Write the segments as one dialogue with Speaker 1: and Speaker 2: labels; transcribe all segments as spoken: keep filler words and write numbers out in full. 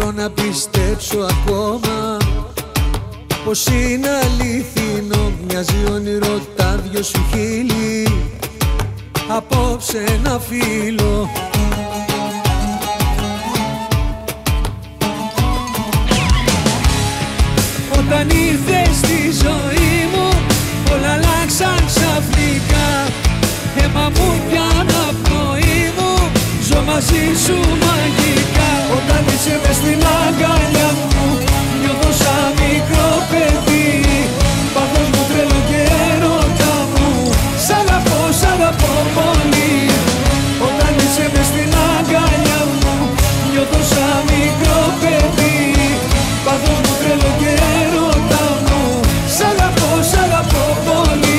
Speaker 1: μπορώ να πιστέψω ακόμα πως είναι αληθινό. Μοιάζει όνειρο τα δυο σου χείλη, απόψε ένα φίλο. Όταν ήρθες στη ζωή μου όλα αλλάξαν ξαφνικά. Αίμα μου κι αναπνοή μου, ζω μαζί σου μαγικά. Όταν είσαι μες στην αγκαλιά μου νιώθω σαν μικρό παιδί. Πάθος μου, τρέλο και έρωτα μου, σ' αγαπώ, σ' αγαπώ πολύ. Όταν είσαι μες στην αγκαλιά μου νιώθω σαν μικρό παιδί. Πάθος μου, τρέλο και έρωτα μου, σ' αγαπώ, σ' αγαπώ πολύ.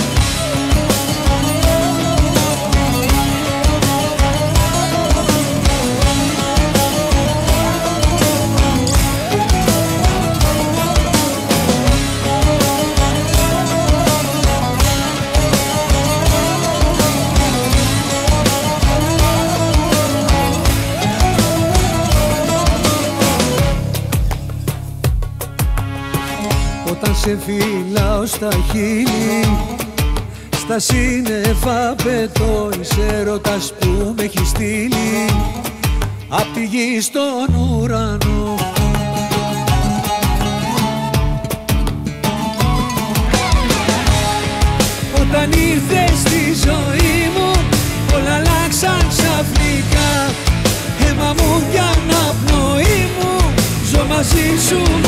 Speaker 1: Όταν σε φυλάω στα χείλη, στα σύννεφα πετώ. Είσαι έρωτας που με έχει στείλει απ' τη γη στον ουρανό. Όταν ήρθες στη ζωή μου όλα αλλάξαν ξαφνικά. Αίμα μου κι αναπνοή μου, ζω μαζί σου